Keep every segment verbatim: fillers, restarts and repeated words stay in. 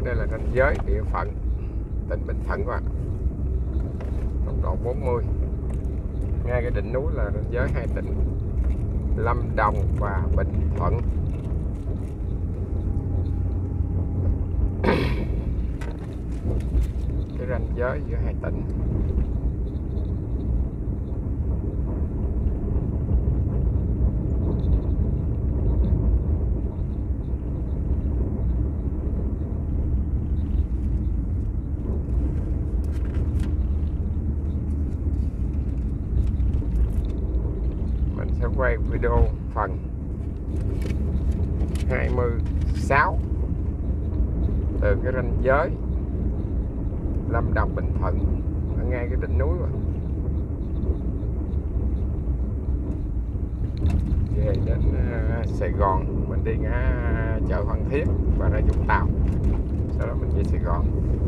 đây là ranh giới địa phận tỉnh Bình Thuận các bạn. Tốc độ bốn mươi. Ngay cái đỉnh núi là ranh giới hai tỉnh Lâm Đồng và Bình Thuận. Cái ranh giới giữa hai tỉnh. Mình sẽ quay video phần hai mươi sáu từ cái ranh giới Lâm Đồng Bình Thuận ở ngay cái đỉnh núi rồi. Về đến uh, Sài Gòn, mình đi ngã chợ Phan Thiết và ra Vũng Tàu, sau đó mình về Sài Gòn.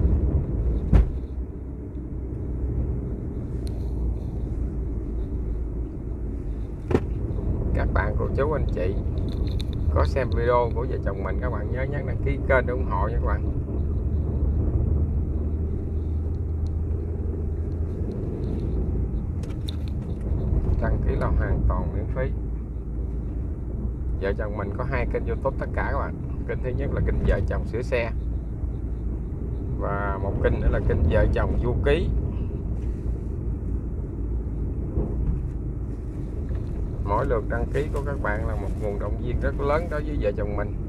Các bạn cô chú anh chị có xem video của vợ chồng mình, các bạn nhớ nhấn đăng ký kênh để ủng hộ nha các bạn. Đăng ký là hoàn toàn miễn phí. Vợ chồng mình có hai kênh YouTube tất cả các bạn. Kênh thứ nhất là kênh vợ chồng sửa xe, và một kênh nữa là kênh vợ chồng du ký. Mỗi lượt đăng ký của các bạn là một nguồn động viên rất lớn đối với vợ chồng mình,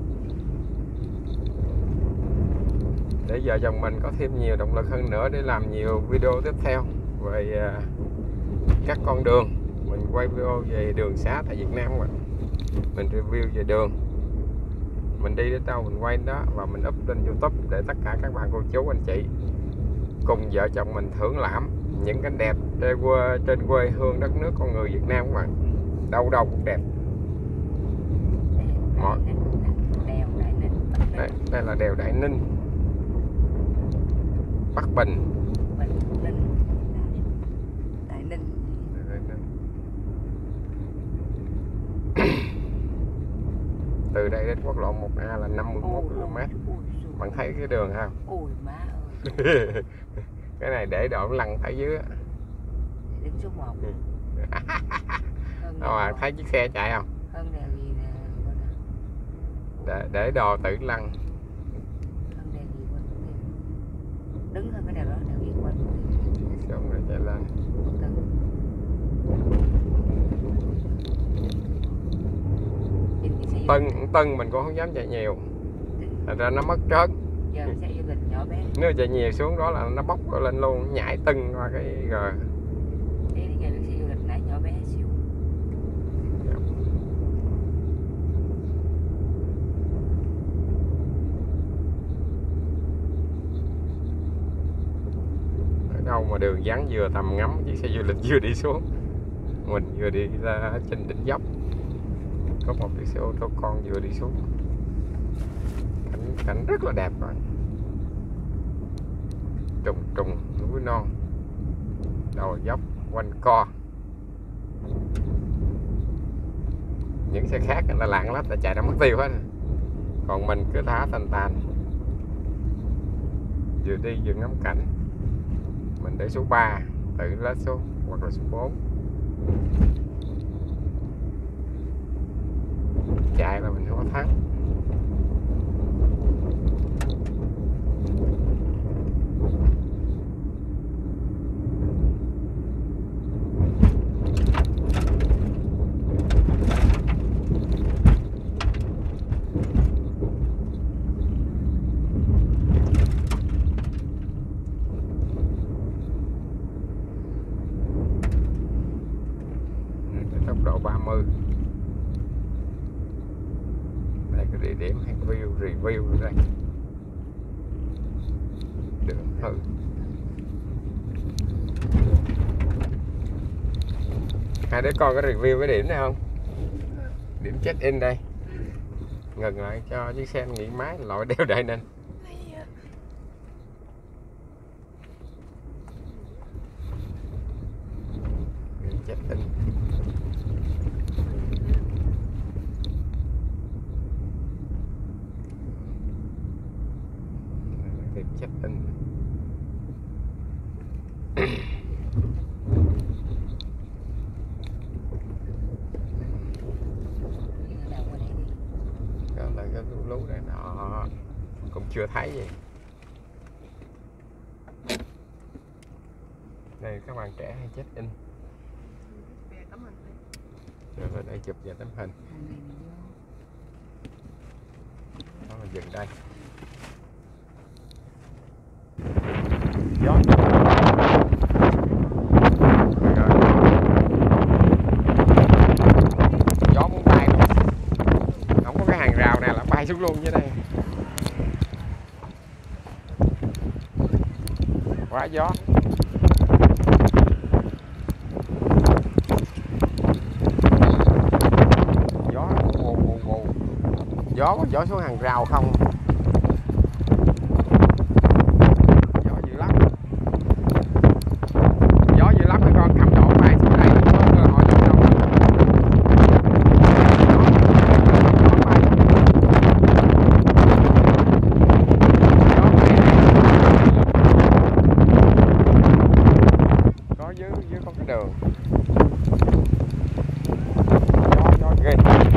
để vợ chồng mình có thêm nhiều động lực hơn nữa để làm nhiều video tiếp theo về các con đường. Mình quay video về đường xá tại Việt Nam các bạn. Mình review về đường, mình đi đến đâu mình quay đó và mình up lên YouTube để tất cả các bạn cô chú anh chị cùng vợ chồng mình thưởng lãm những cái đẹp trên quê, trên quê hương đất nước con người Việt Nam các bạn. Đâu đâu cũng đẹp. Mọi... đây, đây là đèo Đại Ninh, Bắc Bình. Đại Ninh. Từ đây đến quốc lộ một A là năm mươi mốt ki lô mét. Bạn thấy cái đường không? Ôi má ơi. Cái này để độ lăn thấy dưới. Đứng số một. Đâu à, thấy chiếc xe chạy không? Hơn đèo gì nè. Để, để đồ tự lăn. Hơn đèo gì quên. Đứng hơn cái đèo đó, đèo gì quên. Xuống rồi chạy lên. Tân, Tân mình cũng không dám chạy nhiều. Thành ra nó mất trớn. Giờ xe du lịch nhỏ bé. Nếu chạy nhiều xuống đó là nó bốc lên luôn, nhảy tưng qua cái rồi. Đi đi giờ xe du lịch nãy nhỏ bé xíu. Ở đâu mà đường vắng vừa tầm ngắm chiếc xe du lịch vừa đi xuống, mình vừa đi ra trên đỉnh dốc, có một chiếc xe ô tô con vừa đi xuống. Cảnh, cảnh rất là đẹp rồi. Trùng trùng núi non, đồi dốc quanh co. Những xe khác người ta lạng lách là chạy ra mất tiêu hết, còn mình cứ thả tàn tàn, vừa đi vừa ngắm cảnh. Mình để số ba, tự lết xuống, hoặc là số bốn. Chạy là mình không có thắng. Tốc độ ba mươi. Đây cái địa điểm hay view review ở đây. Đường hư. Hai đứa con có review cái điểm này không? Điểm check in đây. Ngừng lại cho chiếc xe nghỉ máy lội đèo Đại Ninh. Check in. tìm check in. Đó là cái lú lú này đó, cũng chưa thấy gì. Đây các bạn trẻ hay check in. Rồi lên đây chụp về tấm hình. Đó là dừng đây. Gió. Gió muốn bay luôn. Không có cái hàng rào này là bay xuống luôn dưới đây. Quá gió. Gió vù vù vù. Gió có gió xuống hàng rào không? Gió dữ lắm. Gió dữ lắm, con cầm độ bay xuống đây không có cơ hội được đâu. Có dưới dưới có cái đường. Gió gió ghê.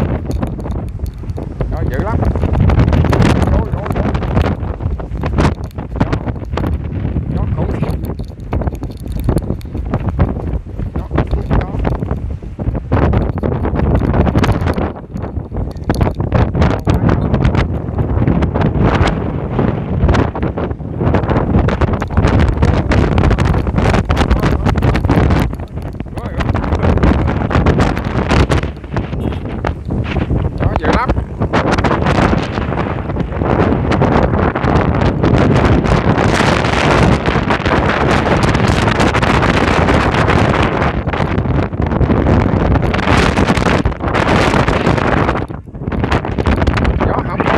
Gió dữ lắm. Gió gió gió. Gió. Gió khủng khiếp. Gió gió. Gió dữ lắm. Gió không. Gió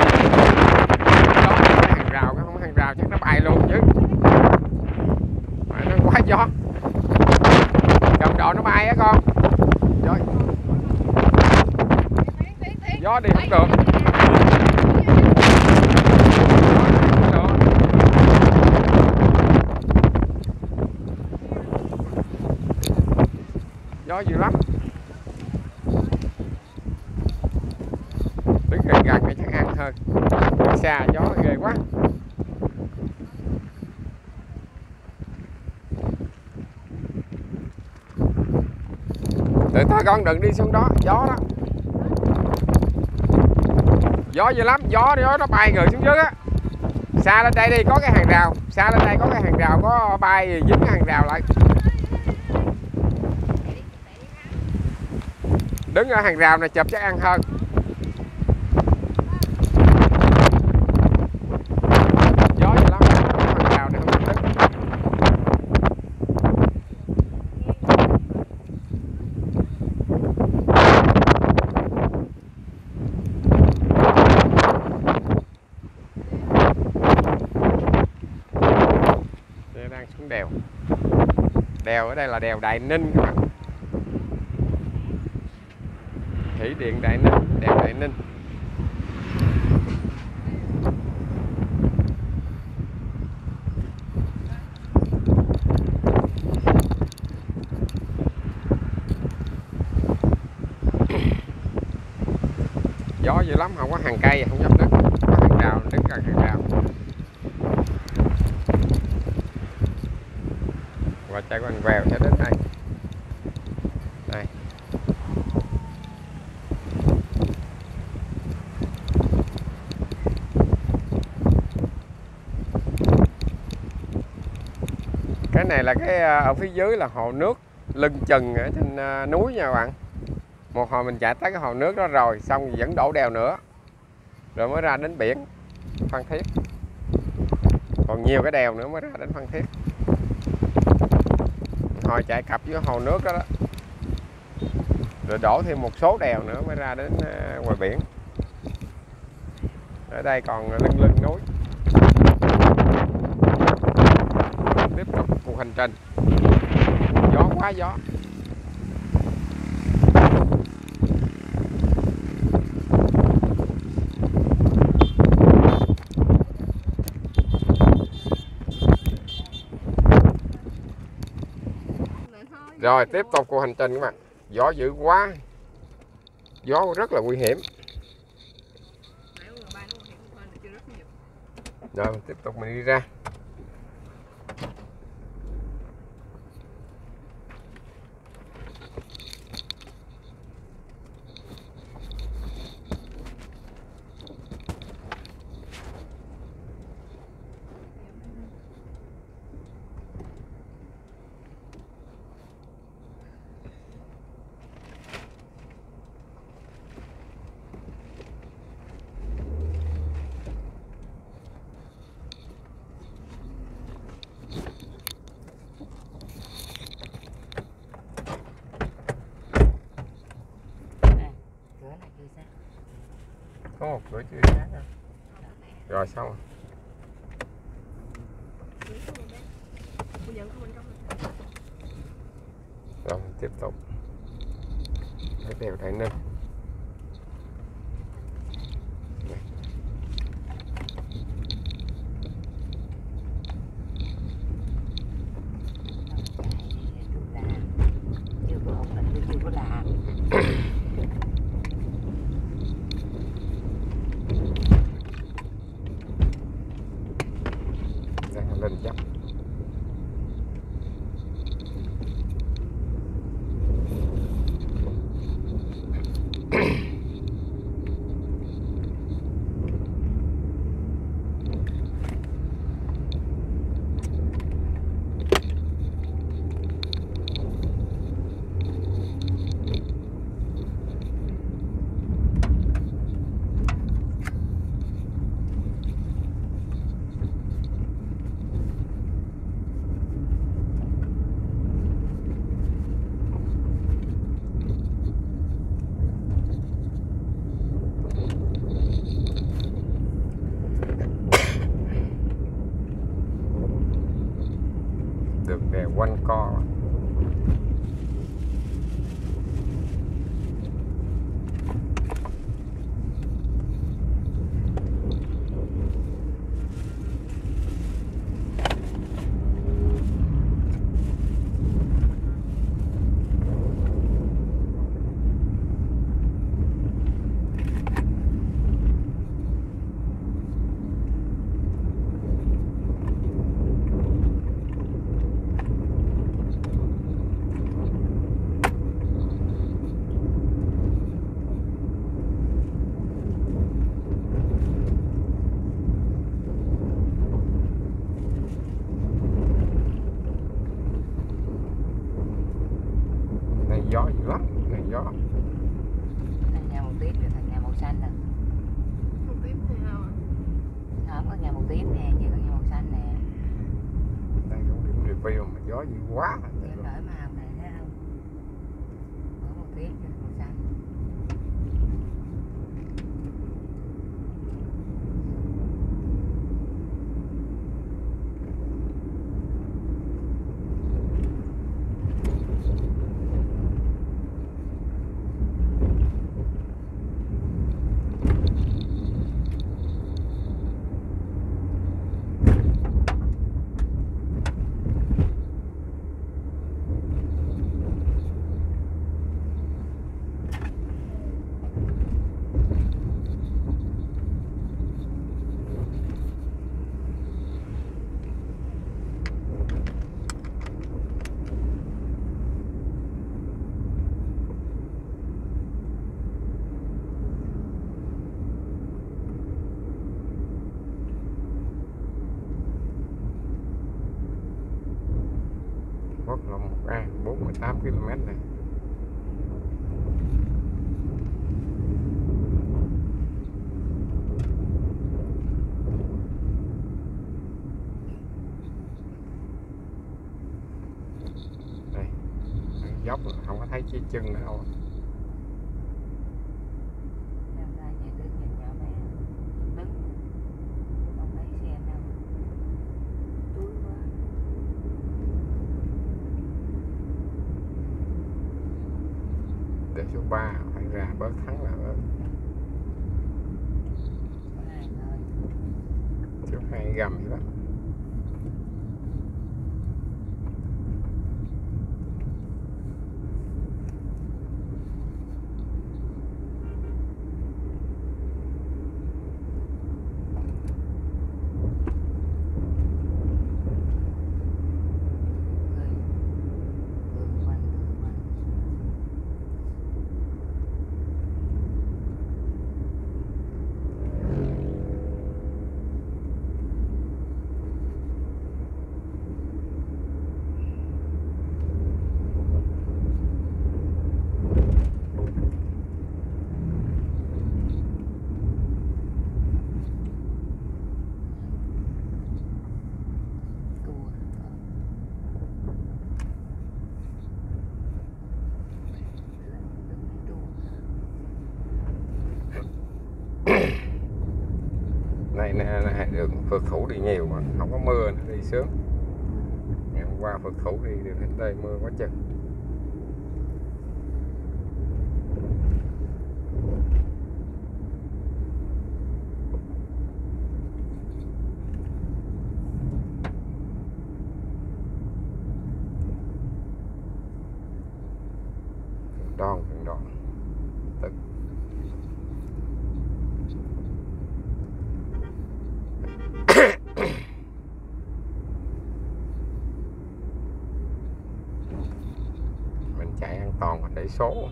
hàng rào, cái không hàng rào chắc nó bay luôn chứ. Mà nó quá gió. Cầm độ nó bay á con. Gió. Gió đi không được. Gió dữ lắm. Đứng gần gần thì chắc ăn hơn. Đi xa gió ghê quá. Từ thôi con đừng đi xuống đó, gió đó. Gió dữ lắm, gió gió nó bay người xuống dưới á. Xa lên đây đi, có cái hàng rào. Xa lên đây có cái hàng rào, có bay dính cái hàng rào lại. Đứng ở hàng rào này chụp chắc ăn hơn. Gió dữ lắm, hàng rào này không đứng. Đây đang xuống đèo. Đèo ở đây là đèo Đại Ninh các bạn. Thủy điện Đại Ninh, đèo Đại Ninh. Gió dữ lắm, không có hàng cây, không dám đứng. Có hàng rào, đứng gần hàng rào. Và chạy quanh vèo cho đến đây. Đây. Cái này là cái ở phía dưới là hồ nước lưng chừng ở trên núi nha các bạn. Một hồi mình chạy tới cái hồ nước đó rồi xong rồi vẫn đổ đèo nữa rồi mới ra đến biển Phan Thiết. Còn nhiều cái đèo nữa mới ra đến Phan Thiết. Hồi chạy cặp với hồ nước đó, đó rồi đổ thêm một số đèo nữa mới ra đến ngoài biển. Ở đây còn lưng lưng núi. Tiếp tục cuộc hành trình. Gió quá gió. Rồi tiếp tục cuộc hành trình các bạn. Gió dữ quá, gió rất là nguy hiểm. Rồi mình tiếp tục mình đi ra. Có một cửa chưa khác rồi. Rồi xong rồi. Rồi mình tiếp tục cái đèo Đại Ninh. Đang lên dốc. Được đèo quanh co. Gió dữ lắm, này gió. Thành nhà một tiếp rồi thành nhà màu xanh nè. Một tiếp thì sao ạ? Không có nhà một tiếp nè, chỉ có nhà màu xanh nè. Đây không điểm review mà gió dữ quá. Chuyển đổi màu này thấy không? Có một tiếp rồi màu xanh. Quốc lộ một A bốn mươi tám ki lô mét này. Đây, dốc không có thấy chiếc chân nữa đâu. Để số ba phải ra bớt thắng là bớt. Số hai gầm vậy đó. đường phượt thủ đi nhiều mà không có mưa nó đi sướng. Ngày hôm qua phượt thủ đi được đến đây mưa quá chừng. Đòn thằng đòn tức mình chạy an toàn mình để số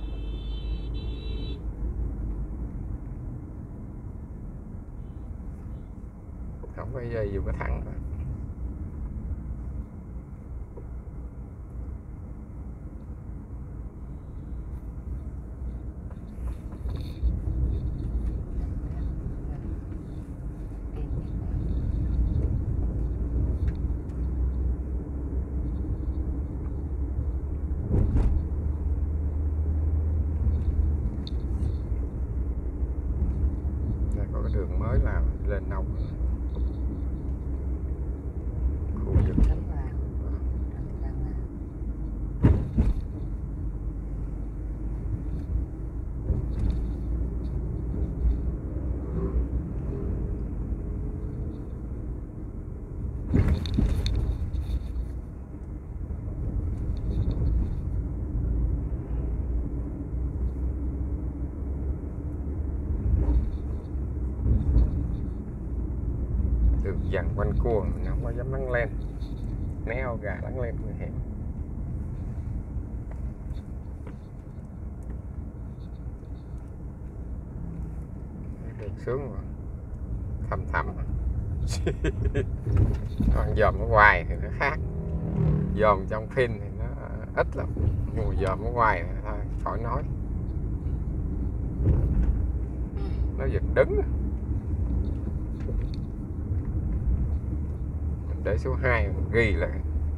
không có dây dù có thẳng thôi. Đường mới làm lên nông khu vực dần quanh cua mình không có dám lăn lên, néo gà lăn lên nguy hiểm. Đường sướng mà thầm thầm còn dòm ở ngoài thì nó khác, dòm trong phim thì nó ít lắm, nhưng mà dòm ở ngoài thì thôi khỏi nói, nó giật đứng. Để số hai ghi lại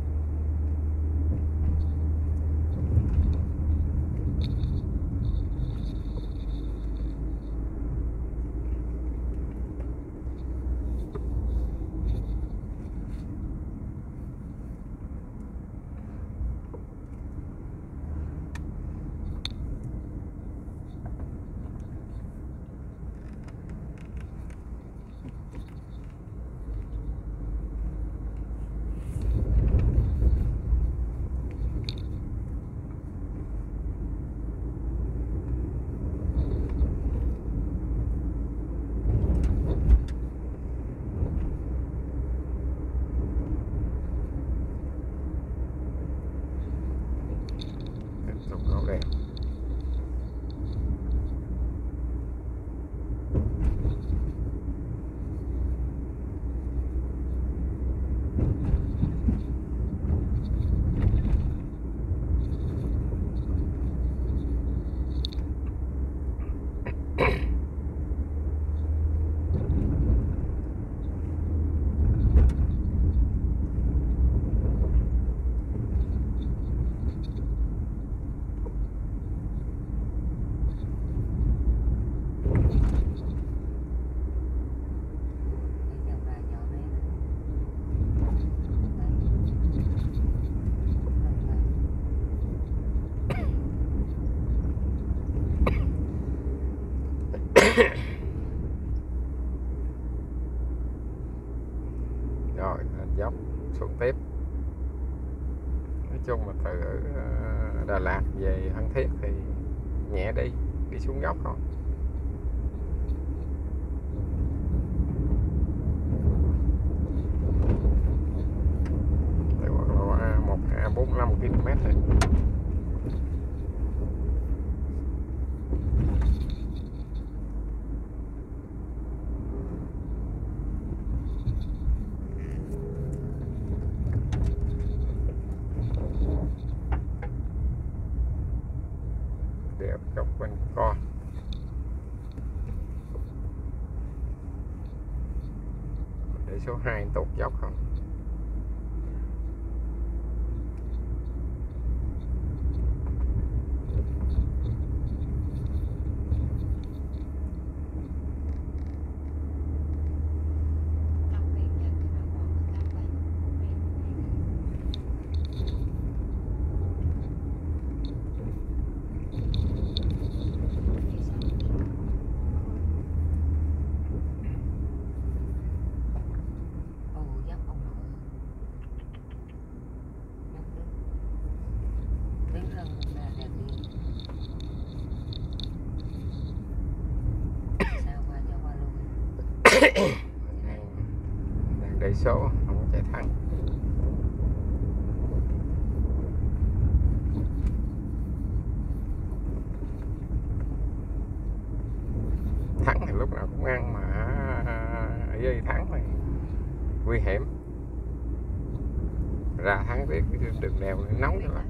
nó đẹp. Rồi lên dốc xuống tiếp. Nói chung mà từ Đà Lạt về Phan Thiết thì nhẹ đi, đi xuống dốc thôi. Một A bốn mươi lăm ki lô mét thôi. Đẹp dọc quanh co. Để số hai tụt dốc không? Đầy số không có chạy thẳng. Thắng thì lúc nào cũng ăn mà ở dưới thắng này nguy hiểm. Ra thắng biết cái đường đèo này nóng lắm.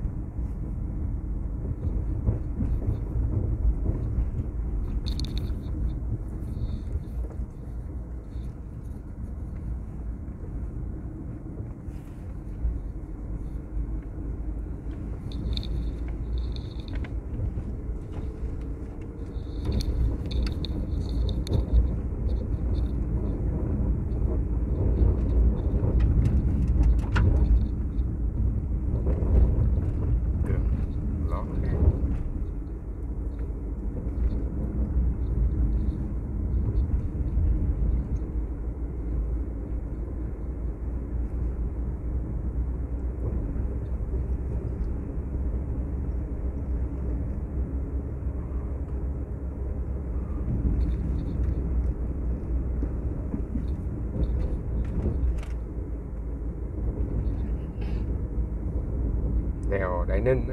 Đèo Đại Ninh đó.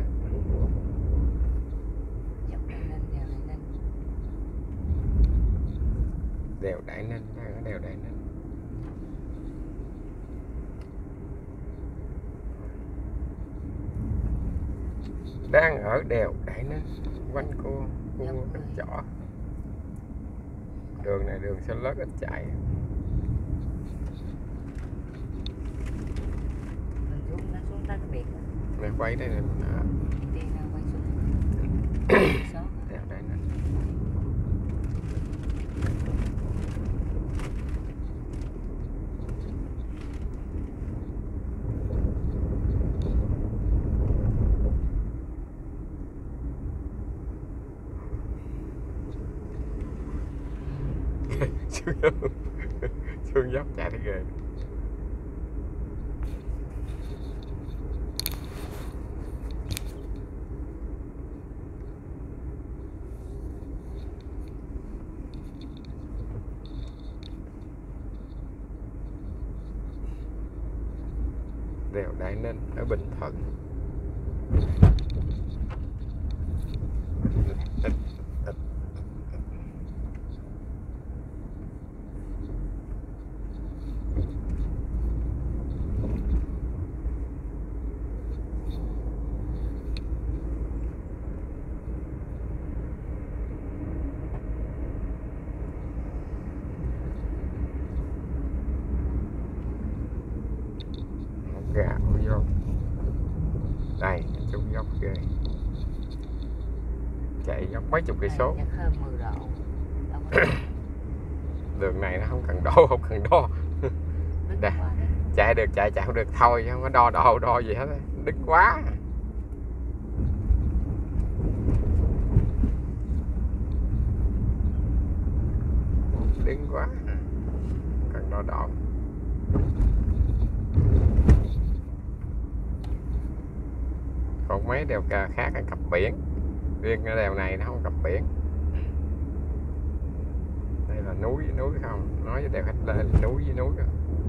Dọc Đại Ninh, đèo Đại Ninh. Đèo Đại Ninh, đang ở đèo Đại Ninh. Đang ở đèo Đại Ninh, quanh cô khu Đất Chỏ. Đường này đường xe lớn ít chạy. Mình xuống, nó xuống tới cái biển đó. Này quay đây nè. Đi ra quay xuống. Số. Đèo Đại Ninh. xuống dốc xuống dốc chạy thấy ghê. Đèo Đại Ninh ở Bình Thuận. Gà vô đây chung dốc ghê, chạy dốc mấy chục cây số. Chắc hơn mười độ. Đâu có Đường này nó không cần đo, không cần đo. đứng Nè, qua đấy. chạy được chạy chạy không được thôi, không có đo đo đo gì hết, đứng quá. Đứng quá, cần đo đo. Còn mấy đèo cà khác là cặp biển, riêng cái đèo này nó không cặp biển. Đây là núi với núi không, nói với đèo Khách Lê là núi với núi đó.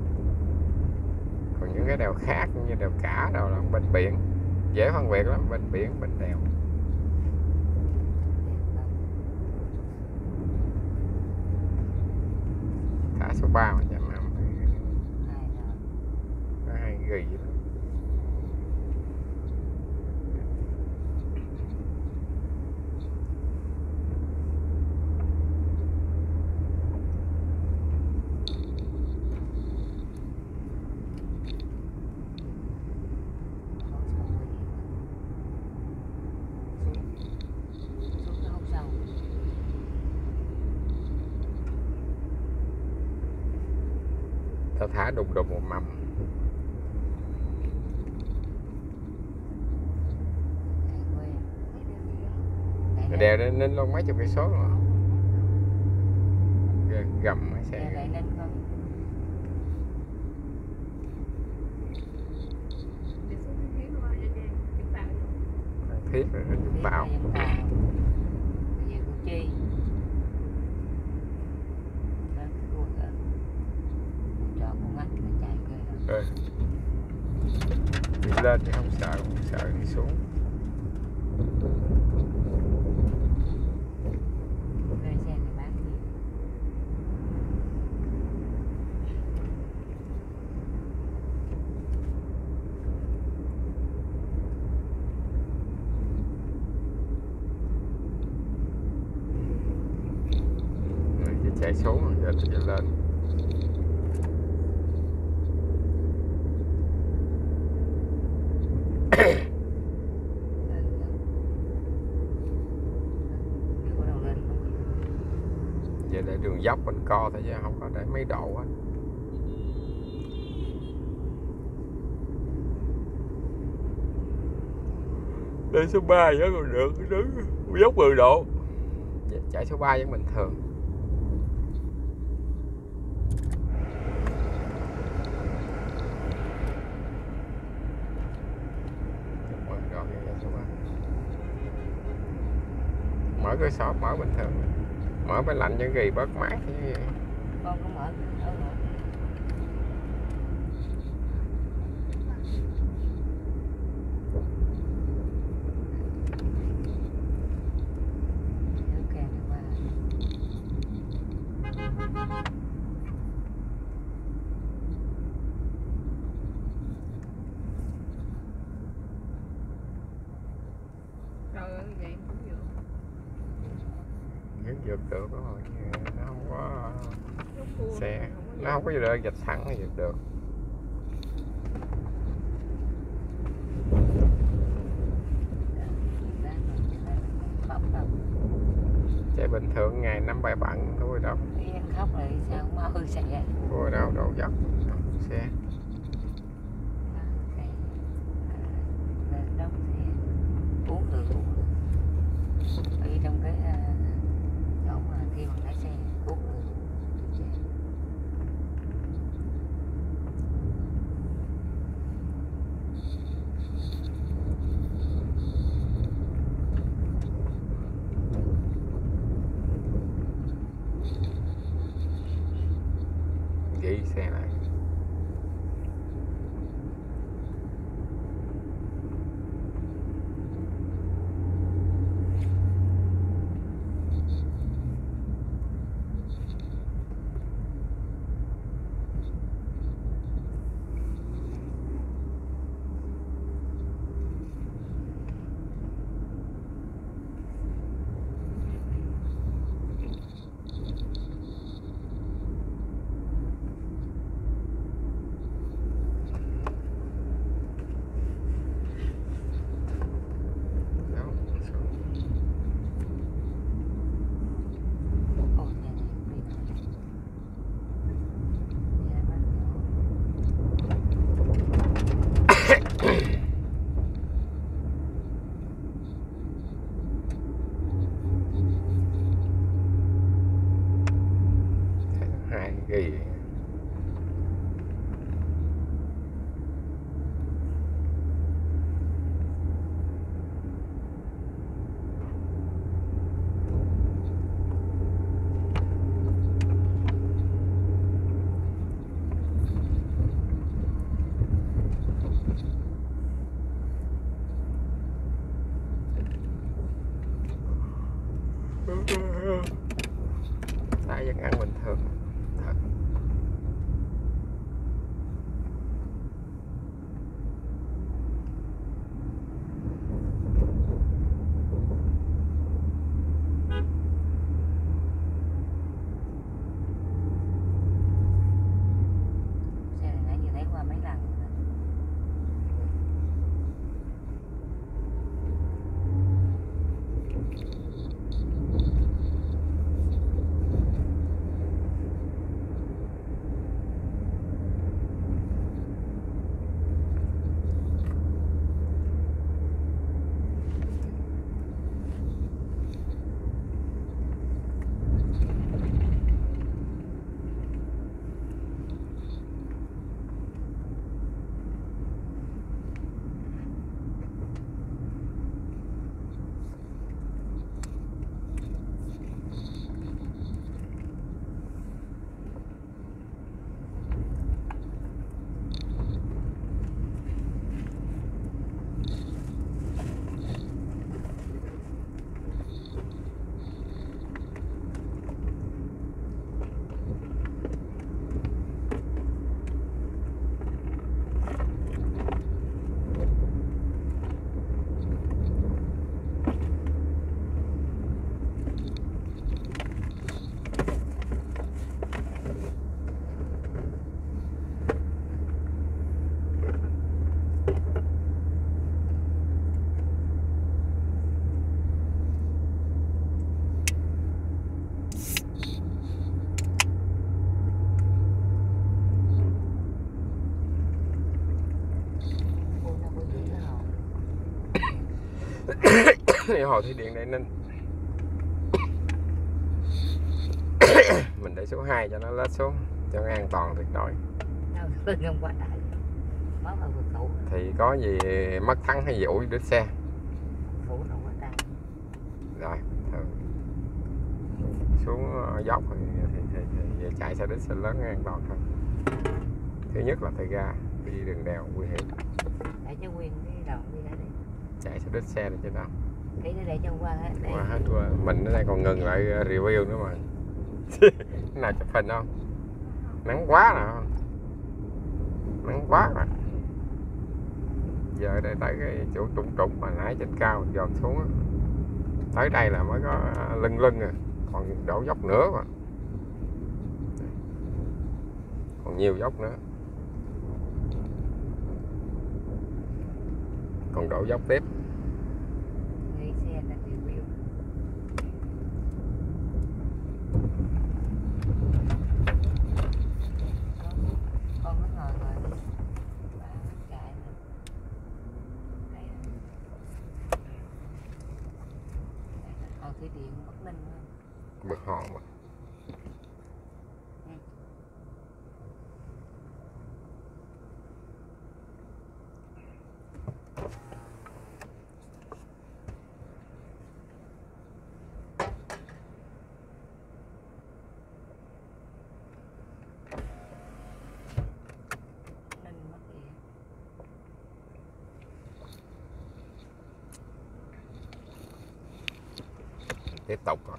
Còn những cái đèo khác như đèo Cả đâu là bên biển, dễ phân biệt lắm, bên biển bên đèo. Thả số ba mà chạm năm có hai ghi lắm. Tao thả đùng đùng một mầm. Đèo Đại Ninh luôn mấy chục cây số rồi. Gầm mấy xe. Đèo Đại Ninh con. Thiết rồi nó Vũng Tàu. Bây giờ Củ Chi. Đó, cái khu đó. Chợ Cô Ngách. Rồi. Đi lên thì không sợ, không sợ đi xuống. Về xe này bán gì? Rồi, giờ chạy xuống rồi, giờ chạy lên. Giờ để đường dốc bên co thôi chứ không có để mấy độ hết. Lên số ba vẫn còn được, đứng dốc mười độ. Chạy số ba vẫn bình thường. mười độ chạy số ba. Mở cửa sổ mở bình thường. Mở máy lạnh cho ghi bớt mát như vậy. Con có mở ở mở. Ok qua. Trời ơi, vậy cũng được. Vẫn vượt được đó rồi, nó không có Nó cua xe, không có nó không có gì được dịch thẳng thì vượt được. Chạy bình thường ngày năm bảy bận thôi đâu. Yên khóc rồi sao mau xe. Thôi đâu đâu dốc xe. Lên đóng xe uống được uống được. Ở trong cái chỗ mà khi mà lái xe uống được. Ghi xe lại. Hồ thủy điện Đại Ninh. Mình để số hai cho nó lết xuống cho nó an toàn tuyệt đối. Đâu không quá đại. Mới vào vực thủ. Thì có gì mất thắng hay gì ủi đứt xe. Thủ đâu quá đại. Rồi thường xuống dốc thì, thì, thì, thì chạy xe đít xe lớn an toàn thôi. Thứ nhất là tay ga đi đường đèo nguy hiểm. Để cho Nguyên cái đầu đi ra đi. Chạy xe đít xe này trên đó. Cái nó để cho qua hết. Để... Qua hết qua. Mình ở đây còn ngừng lại review nữa mà. Nào chụp hình không? Nắng quá nè. Nắng quá mà. Giờ đây tới cái chỗ trũng trũng mà nãy trên cao dòm xuống á. Tới đây là mới có lưng lưng à, còn đổ dốc nữa mà. Còn nhiều dốc nữa. Còn đổ dốc tiếp. Nghĩ xe là review. Con nó ngồi rồi. Bà chạy nữa. Đây nè. Hồ thủy điện Bắc Ninh không? Bực hòn mà. Ừ. Ninh mất gì? Tiếp tục rồi.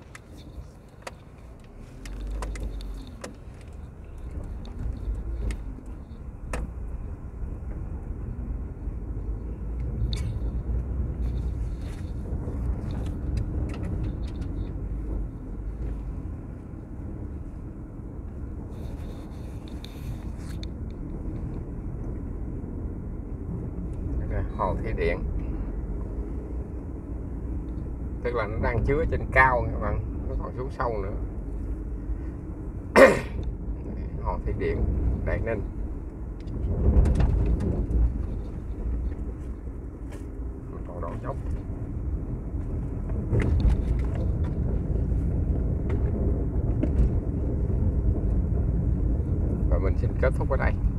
Hồ thủy điện, tức là nó đang chứa trên cao các bạn, nó còn xuống sâu nữa. Hồ thủy điện Đại Ninh. Mình còn đổ dốc. Và mình xin kết thúc ở đây.